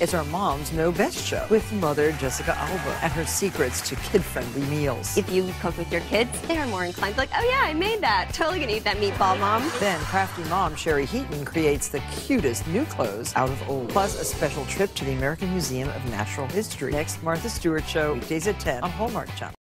It's our Moms Know Best show with mother Jessica Alba and her secrets to kid-friendly meals. If you cook with your kids, they are more inclined to like, oh yeah, I made that. Totally gonna eat that meatball, Mom. Then crafty mom Cheri Heaton creates the cutest new clothes out of old. Plus a special trip to the American Museum of Natural History. Next, Martha Stewart Show, weekdays at 10 on Hallmark Channel.